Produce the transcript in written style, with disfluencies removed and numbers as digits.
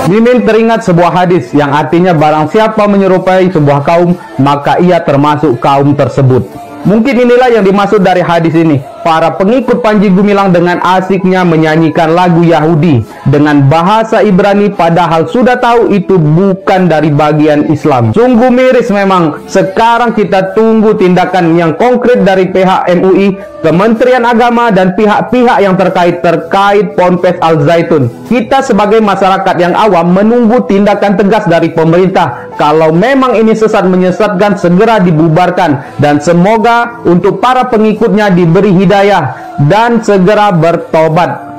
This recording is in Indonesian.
Mimin teringat sebuah hadis yang artinya barang siapa menyerupai sebuah kaum, maka ia termasuk kaum tersebut. Mungkin inilah yang dimaksud dari hadis ini. Para pengikut Panji Gumilang dengan asiknya menyanyikan lagu Yahudi dengan bahasa Ibrani, padahal sudah tahu itu bukan dari bagian Islam. Sungguh miris memang. Sekarang kita tunggu tindakan yang konkret dari pihak MUI, Kementerian Agama, dan pihak-pihak yang terkait Ponpes Al Zaitun. Kita sebagai masyarakat yang awam menunggu tindakan tegas dari pemerintah. Kalau memang ini sesat menyesatkan, segera dibubarkan, dan semoga untuk para pengikutnya diberi hidayah dan segera bertobat.